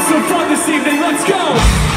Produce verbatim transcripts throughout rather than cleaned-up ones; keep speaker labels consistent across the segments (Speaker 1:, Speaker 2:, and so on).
Speaker 1: some fun this evening, let's go!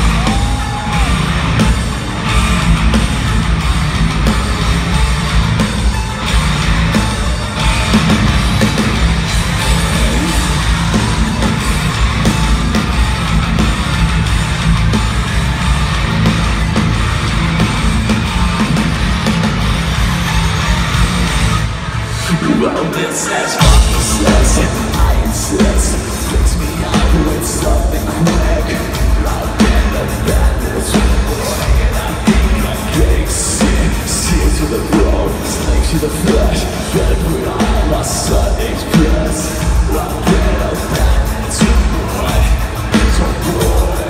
Speaker 2: Well, this says, fuck this says, I insist. Fix me out with something quick. I've been a bad little boy, and I think I'm getting sick. Steel to the bone, snake to the flesh. Better put on my Sunday's dress. I've been a bad little boy, little boy.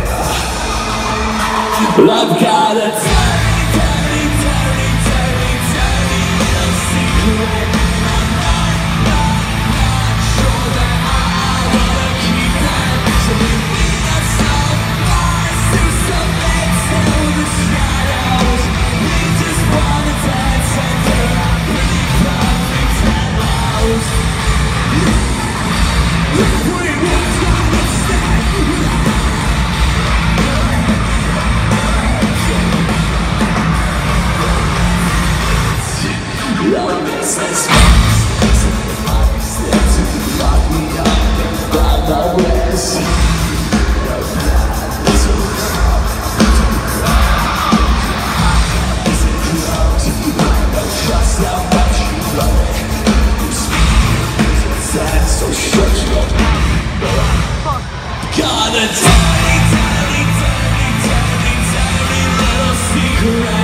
Speaker 2: Well, I've got a dirty, dirty, dirty, dirty, dirty little secret. Got a tiny, tiny, tiny, tiny, tiny little secret.